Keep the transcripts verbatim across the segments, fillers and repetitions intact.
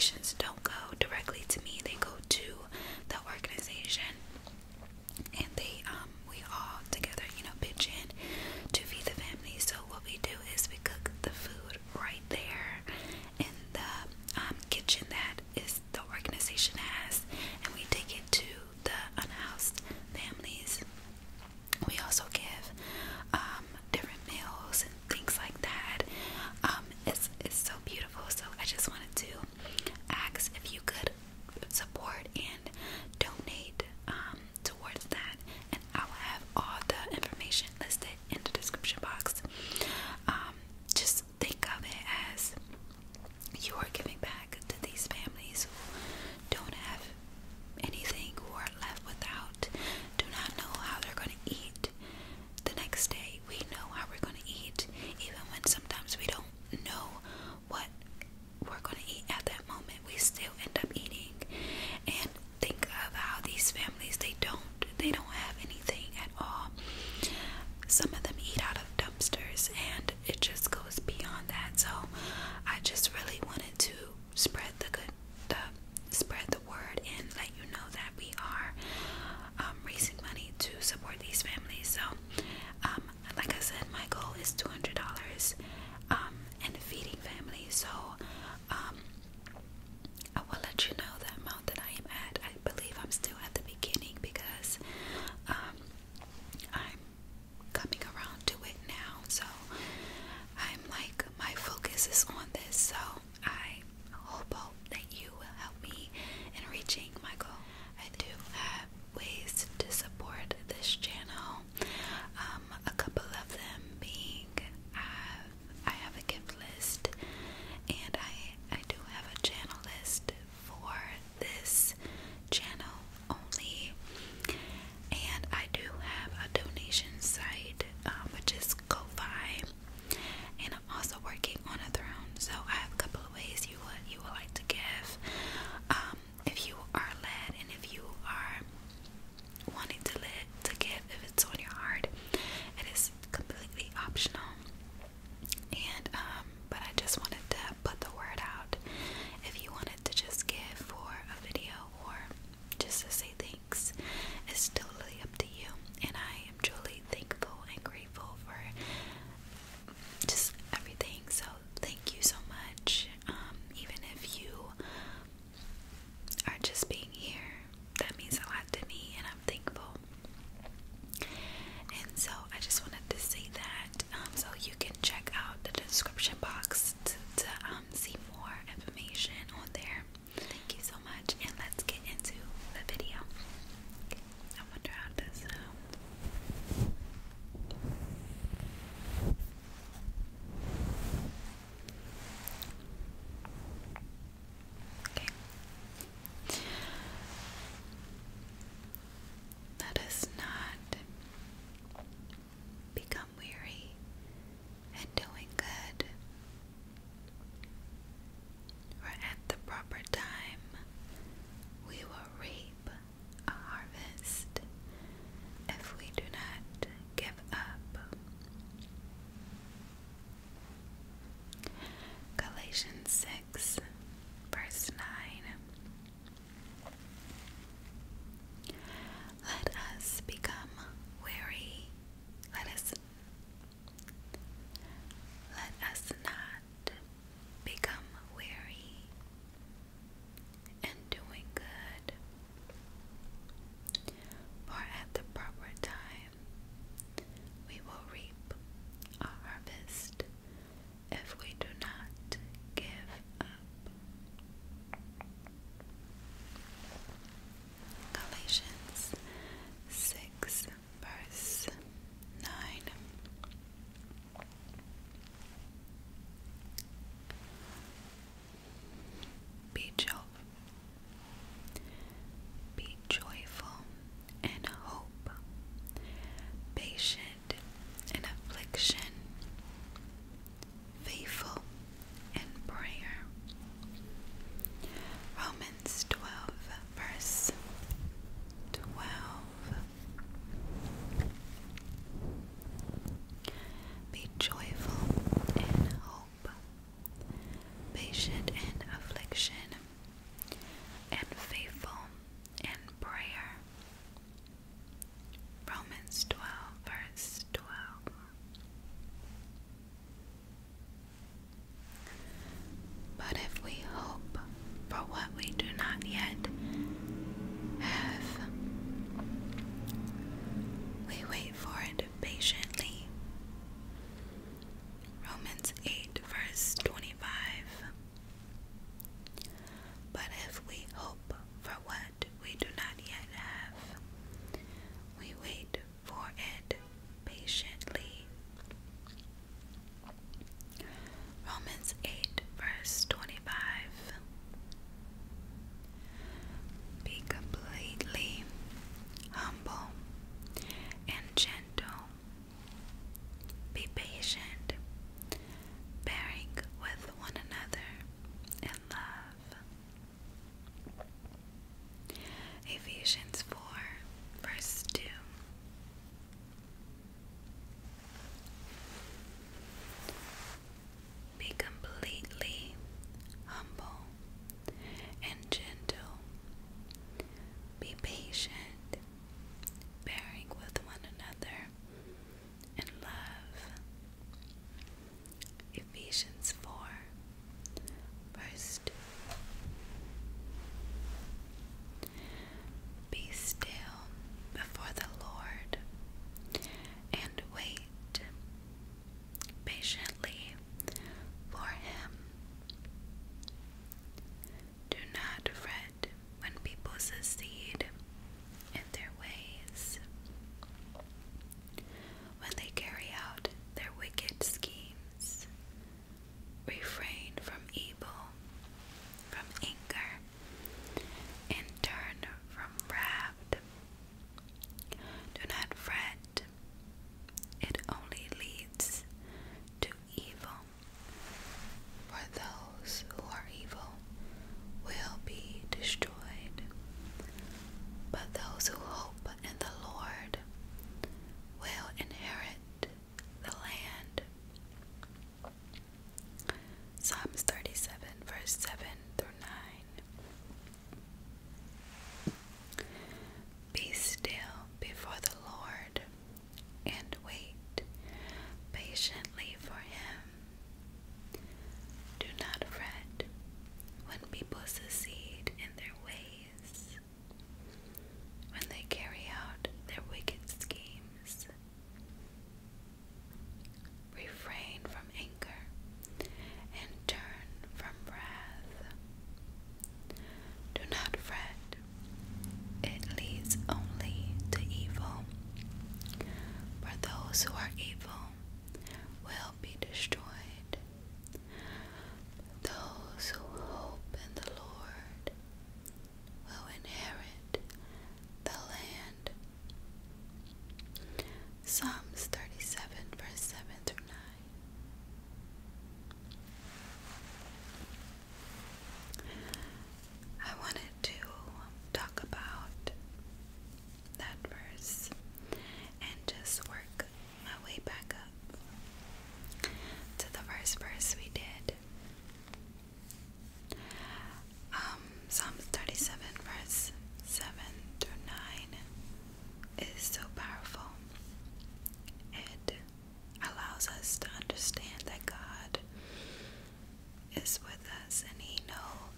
donations don't go directly to me, they go to the organization, and they um we all together, you know, pitch in to feed the family. So what we do is we cook the food right there in the um, kitchen that is the organization has, and we take it to the unhoused families. We also give um, different meals and things like that. Um, it's it's so beautiful. So I just wanted to ask if you could support and donate um, towards that, and I will have all the information listed in the description box. Um, just think of it as you are giving back to these families who don't have anything, who are left without, do not know how they're going to eat the next day. We know how we're going to eat, even when sometimes we don't know what we're going to eat at that moment. We still end up eating. And think of how these families, they don't they don't have anything at all. Some of them eat out of dumpsters, and it just goes beyond that. So I just really wanted to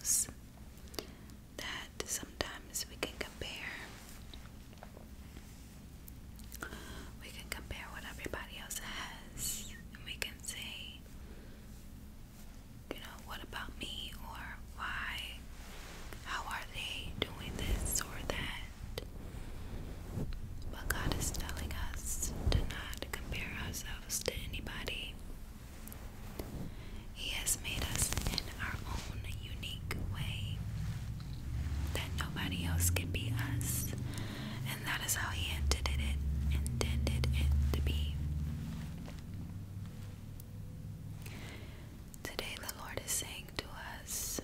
knows that sometimes we can compare. We can compare what everybody else has, and we can say, you know, what about me, or why, how are they doing this or that? But God is telling us to not compare ourselves to anybody. He has made us in our own unique way that nobody else can be us, and that is how He intended it, intended it to be. Today the Lord is saying to us,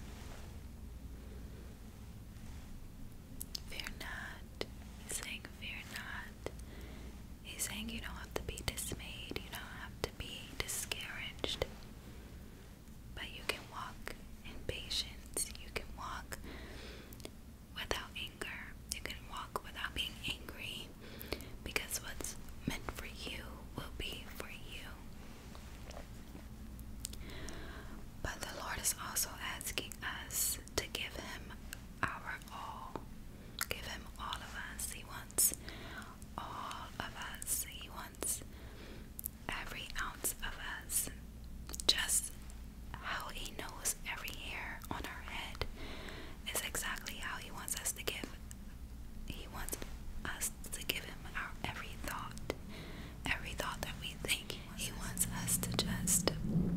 fear not. He's saying, fear not. He's saying you don't have to be dismayed. You don't have to be discouraged. But you can walk in patience. You can walk without anger. You can walk without being angry. Because what's meant for you will be for you. But the Lord is also asking us to give Him our all. Give Him all of us. He wants all of us. He wants every ounce of us. Just how He knows every hair on our head is exactly how He wants us to give. He wants us to give Him our every thought. Every thought that we think. He wants us to just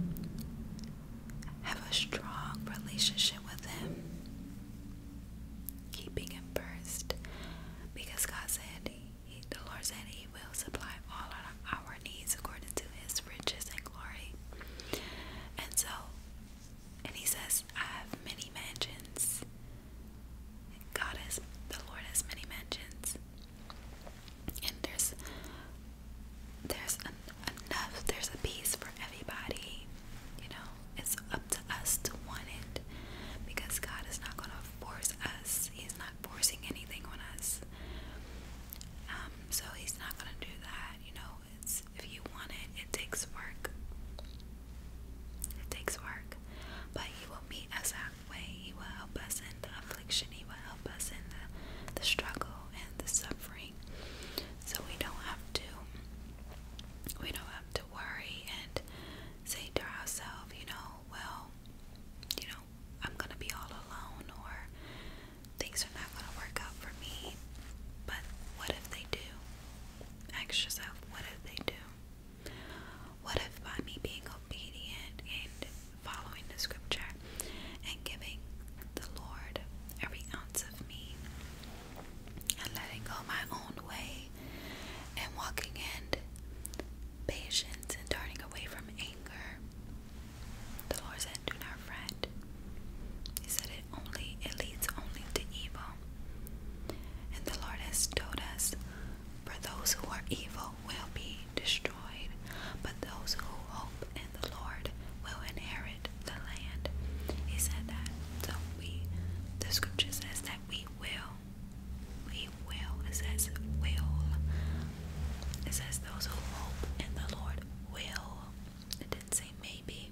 have a strong relationship with Him, keeping Him first, because God said, he, the Lord said He will supply all our, our needs according to His riches and glory. And so, and He says, I have many mansions. God has, the Lord has many mansions, and there's there's an, enough, there's a piece for everybody. You know, it's up to us to want it, because God is not going to force us. He's not forcing anything on us. Um, so He's not going to do that. You know, it's, if you want it, it takes work. It takes work. But He will meet us halfway. He will help us in the affliction. He will help us in the, the struggle and the suffering. So we don't have to we don't have to worry and say to ourselves, you know, well, you know, I'm gonna be all alone, or things are not gonna work out for me. But what if they do? Ask yourself, what if they do? What if by me being obedient and following the scripture and giving the Lord every ounce of me and letting go my own way and walking in patience and turning away from anger, the Lord said, do not fret. He said it only it leads only to evil. And the Lord has told us, for those who are evil will be destroyed, but those who hope in the Lord will inherit the land. He said that. So we, the scripture says that we will. We will. It says will. It says those who hope in the Lord will. It didn't say maybe.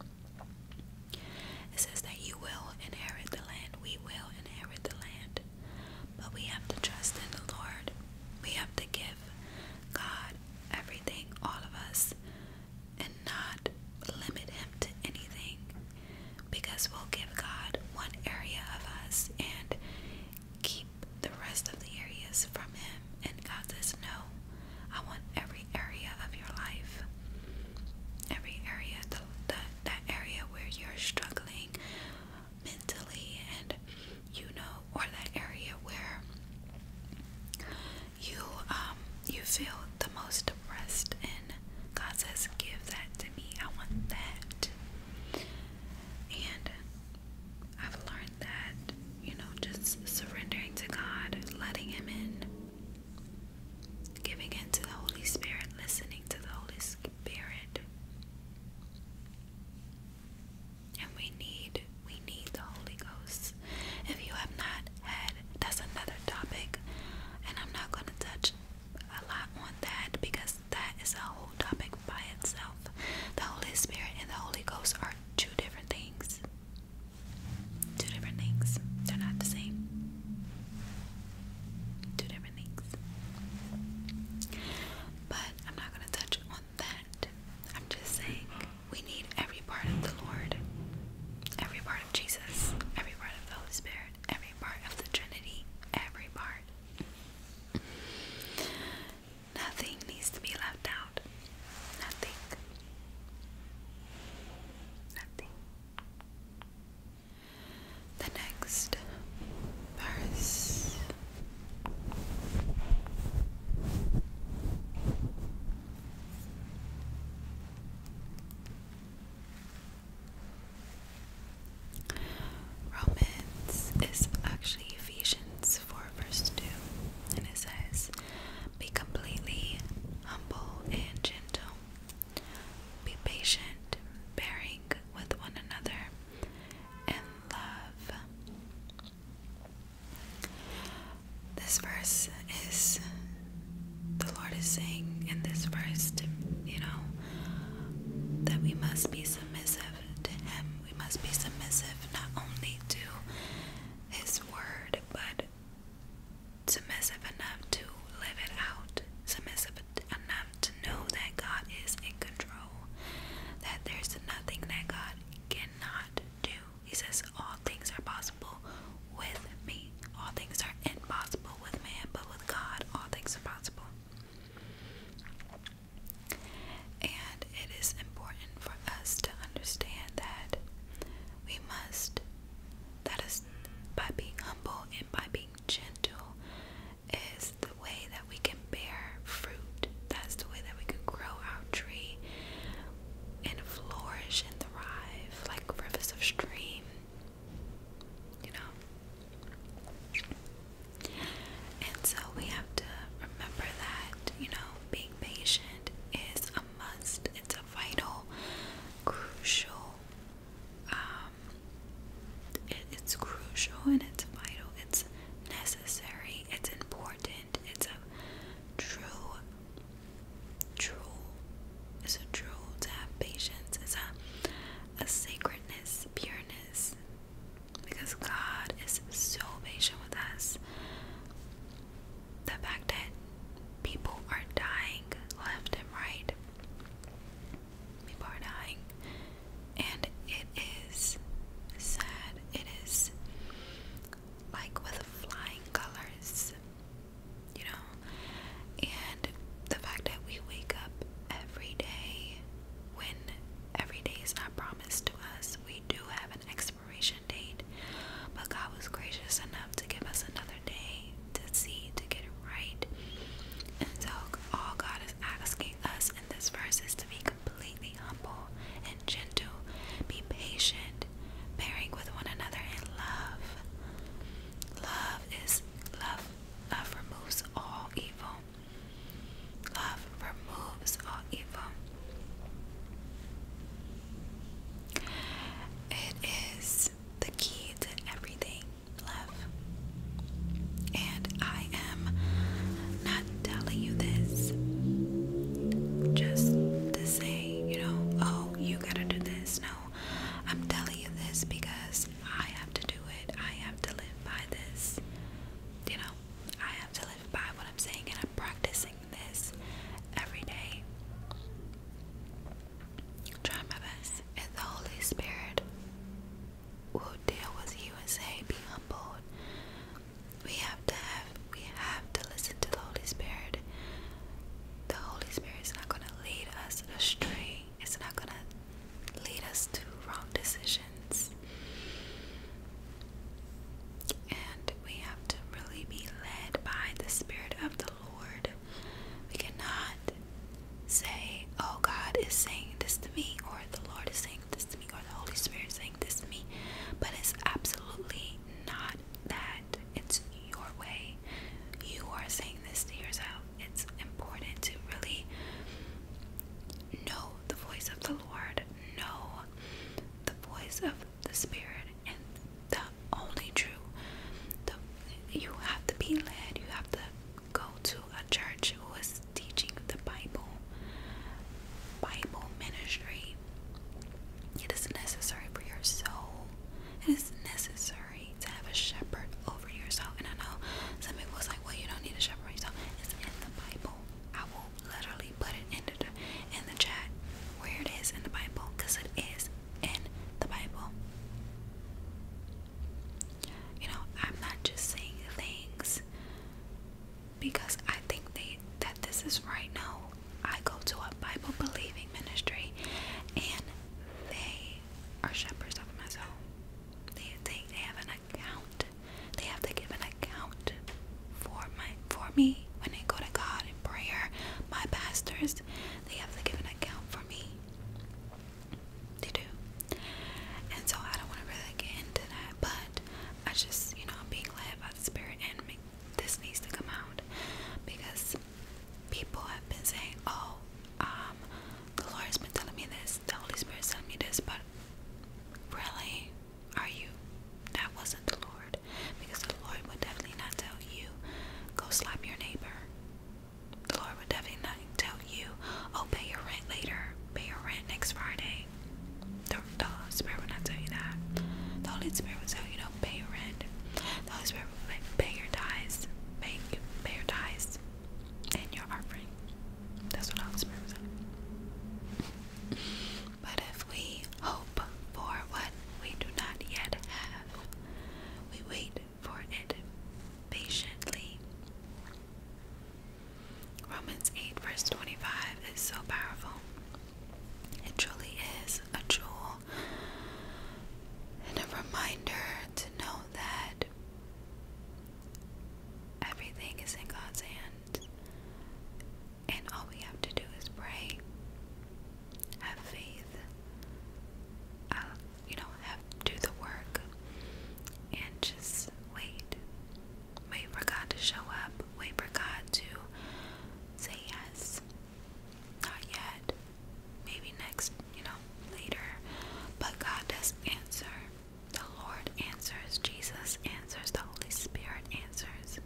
It says that you will inherit the land. We will inherit the land. But we have to trust in the Lord. We have to give God everything, all of us, and not limit Him to anything, because we'll give God one area of us and keep the rest of the areas from Him. And God says, no, I want every area of your life, every area, the, the, that area where you're struggling mentally, and you know, or that area where you um you feel the most depressed, and God says, give that to me. I want that. And I've learned that, you know, just surrendering to God, letting Him in, this verse is, the Lord is saying in this verse, to, you know, that we must be submissive to Him. We must be submissive not only to His word, but submissive enough to live it out. Submissive enough to know that God is in control. That there's nothing that God cannot do. He says all things are possible with me. All things are impossible with man, but with God, all things are possible. And it is important for us to understand that we must, that is, by being humble and by being gentle, is the way that we can bear fruit. That's the way that we can grow our tree and flourish and thrive like rivers of stream. You know? And so we have to remember that, you know, being patient is a must. It's a vital, crucial, um, it, it's crucial and it's vital. It's necessary. It's important. It's a true, true, it's a true to have patience. It's a, a sacredness, pureness, because God is so patient with us. The fact that people are dying left and right, people are dying, and it is sad. It is like with flying colors, you know. And the fact that we wake up every day when every day is not promised to us. We do have an expiration date, but God was gracious enough to give us another day to see, to get it right. And so all God is asking us in this verse is to be completely humble and gentle, be patient, bearing with one another in love. Love is love. Love removes all evil. Love removes all evil. It is the key to everything, love. And I am not telling you this just to say, you know, oh, you gotta do this. No, I'm telling you this because I have to do it. I have to live by this. You know, I have to live by what I'm saying, and I'm practicing this every day. Try my best. And the Holy Spirit will deal with you and say, be humbled. We have to have, we have to listen to the Holy Spirit. The Holy Spirit is not going to lead us astray. It's not going to lead us to wrong decisions. And we have to really be led by the Spirit of the Lord. We cannot say, oh, God is saying this to me, or the Lord is saying this to me, or the Holy Spirit is saying this to me. But it's absolutely not that. It's your way. You are saying this to yourself. It's important to really know the voice of the Lord, know the voice of the Spirit, and the only true. The, you have to be led. You have to go to a church who is teaching the Bible, Bible ministry. It is necessary for your soul. It is necessary to have a shepherd over your soul. And I know some people was like, well, you don't need a shepherd over your soul. It's in the Bible. I will literally put it in the, in the chat where it is in the Bible, because it is in the Bible. You know, I'm not just saying things because I think they that this is right. No, I go to a Bible believing ministry, and they are shepherds of my soul. They Spirit will tell you, you know, pay your rent. The Holy Spirit will like, pay your tithes. Pay, pay your tithes and your offering. That's what the Holy Spirit will tell you. But if we hope for what we do not yet have, we wait for it patiently. Romans eight verse twenty-five is so powerful. It truly is a jewel and a reminder to know that everything is in God's hands, and all we have to do is pray, have faith, uh, you know, have do the work, and just wait. Wait for God to show up. Wait for God to say yes. Not yet. Maybe next, you know, later. But God does answer. The Lord answers. Jesus answers. The Holy Spirit answers.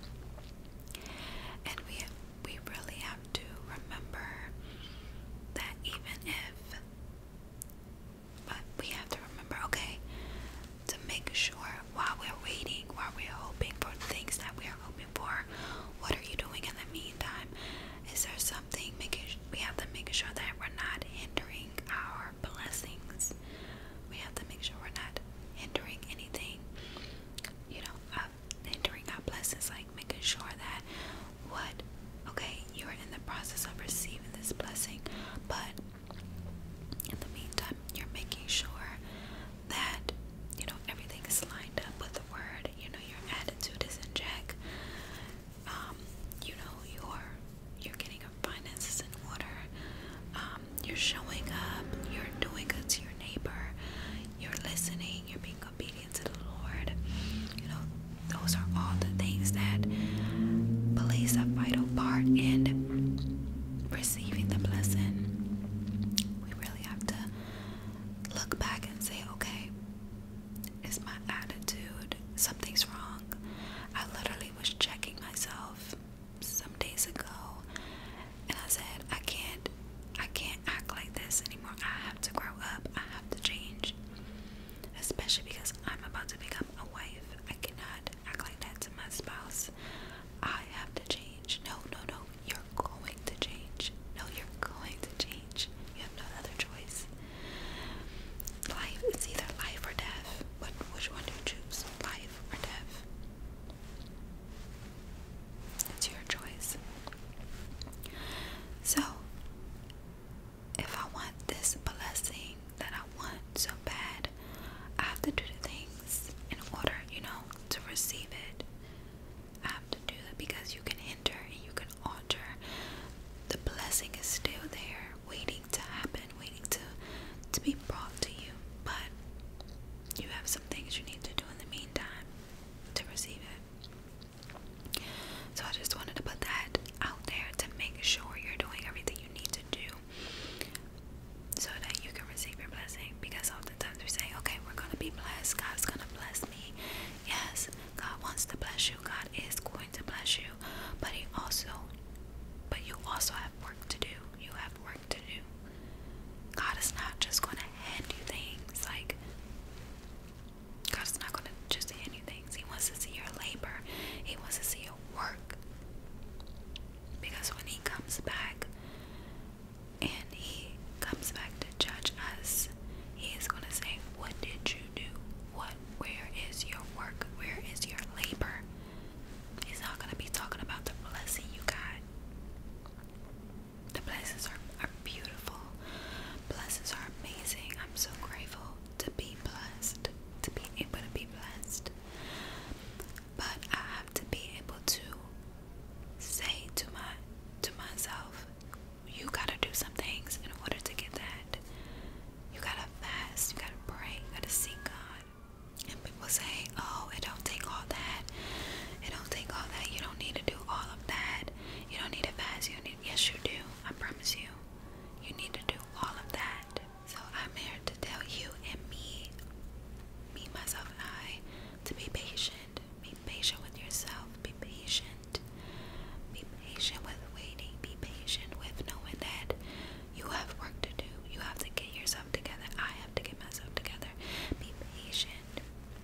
And we we really have to remember that even if, but we have to remember, okay, to make sure while we're waiting, while we're hoping for things that we are hoping for, what are you doing in the meantime? Is there something making we have to make sure that we're not hindering our blessings? We have to make sure we're not hindering anything, you know, uh, hindering our blessings, like making sure that what, okay, you're in the process of receiving this blessing, but in the meantime, you're making sure that, you know, everything is lined up with the word, you know, your attitude is in check, um, you know, you're, you're getting your finances in order, um, you're showing up, you're doing good to your neighbor, you're listening, you're being obedient to the Lord, you know, those are all the things that plays a vital part in receiving the blessing. We really have to look back and say, okay, is my attitude, something's wrong. I literally was checking myself some days ago, and I said, I can't, I can't act like this anymore. I have to grow up. I have to change, especially because I'm about to become a wife. I cannot act like that to my spouse. I have to change. No, no, no. You're going to change. No, you're going to change. You have no other choice. Life, it's either life or death. But which one do you choose? Life or death? It's your choice. So, if I want this blessing that I want so bad, I have to do the things in order, you know, to receive it. I have to do that because you can hinder and you can alter. The blessing is still there, waiting to happen, waiting to, to be brought to you. But you have some things you need to do in the meantime to receive it. So I just wanted to put that out there to make sure you're doing everything you need to do so that you can receive your blessing. Because oftentimes we say, okay, we're going to be blessed. God's going to bless me. Yes, God wants to bless you. God is going to bless you. But he also, but you also have work to do. You have work to do. God is not just going to hand you things. Like, God is not going to just hand you things. He wants to see your labor. He wants to see your work. Because when he comes back, and he comes back to judge us, he is going to say, what did you do? What, where is your work? Where is your labor? He's not going to be talking about the blessing you got. The blessings are, are beautiful. Blessings are amazing. I'm so grateful to be blessed, to be able to be blessed. But I have to be able to say to my to myself, you gotta do some things in order to get that. You gotta fast, you gotta pray, you gotta seek God. And people say, oh, it don't take all that. It don't take all that. You don't need to do all of that. You don't need to fast. You need. Yes, you do. I promise you. You need to do all of that. So I'm here to tell you and me, me, myself, and I, to be patient. Be patient with yourself. Be patient. Be patient with waiting. Be patient with knowing that you have work to do. You have to get yourself together. I have to get myself together. Be patient.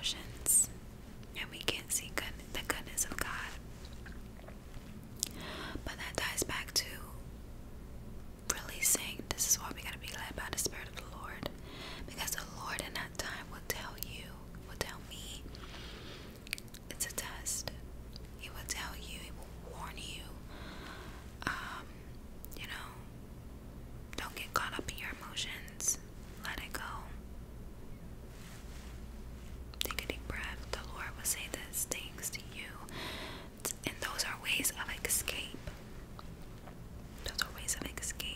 emotions, and we can't see good, the goodness of God. But that ties back to really saying this is why we gotta be led by the Spirit of the Lord, because the Lord in that time will tell you, will tell me, it's a test. He will tell you, he will warn you, um, you know, don't get caught up in your emotions, let it go. Take a deep breath. The Lord will say these things to you, and those are ways of escape. Those are ways of escape.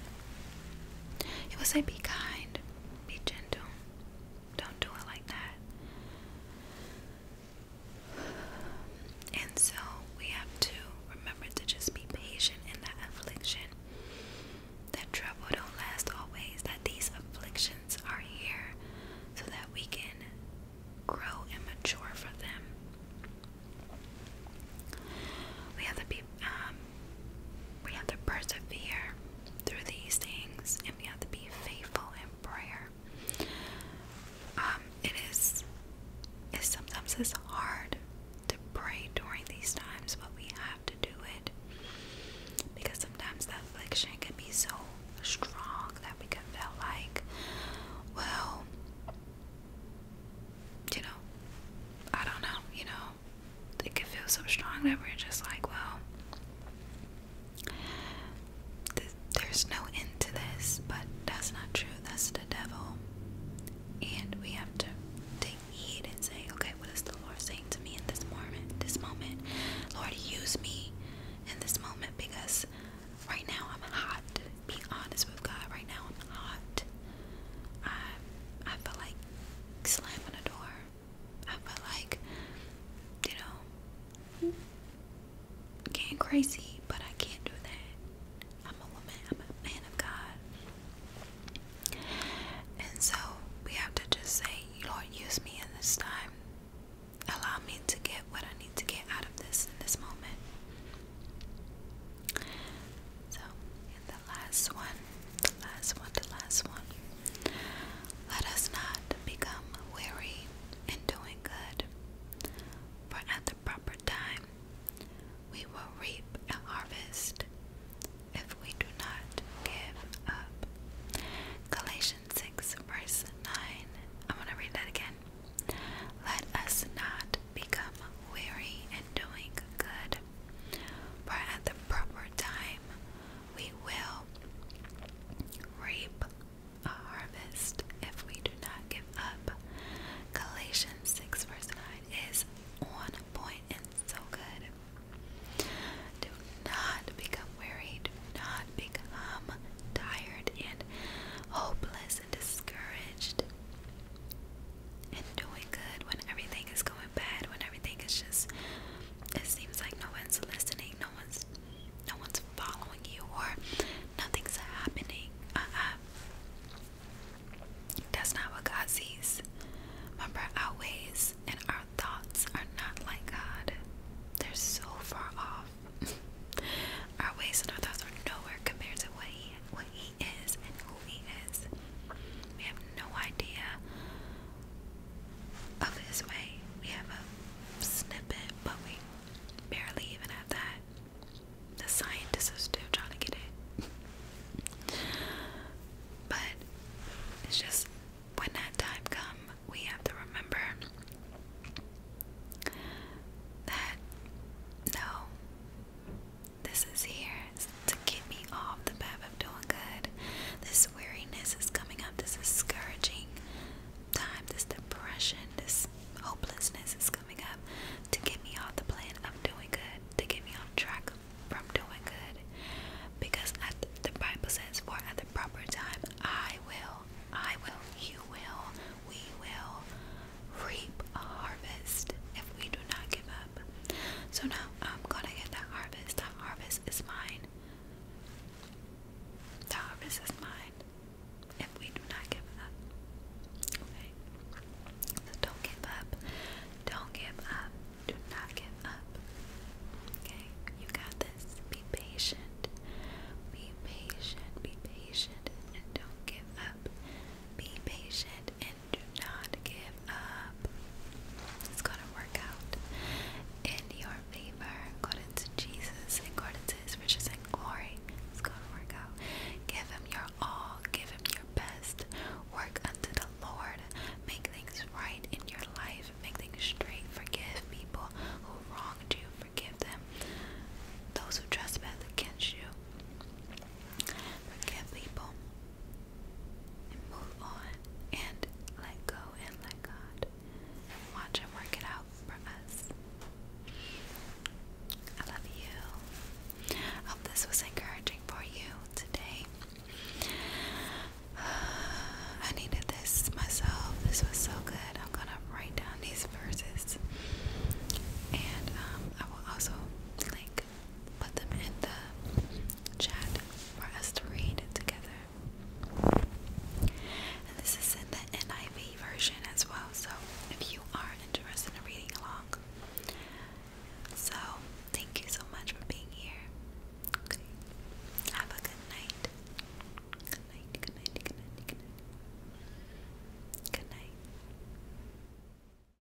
He will say, be kind, be gentle, don't do it like that. And so we have to remember to just be patient in that affliction. That trouble don't last always, that these afflictions are here so that we can grow and mature for them. We have to be, um, we have to persevere through these things, and we have to be faithful in prayer. Um, it is, it's sometimes it's hard to pray during these times, but we have to do it, because sometimes the affliction can be so strong that we can feel like, well, you know, I don't know, you know, it can feel so strong that we're just like, well, th there's no end to this. But that's not true. That's the devil. And we have to take heed and say, okay, what is the Lord saying to me in this moment? This moment, Lord, use me in this moment, because right now I'm hot. Be honest with God. Right now I'm hot. I I feel like slamming a door. I feel like, you know, getting crazy, but I can't do that. I'm a woman. I'm a man of God. And so we have to just say, Lord, use me in this time. Allow me to get what I need to get out of this in this moment.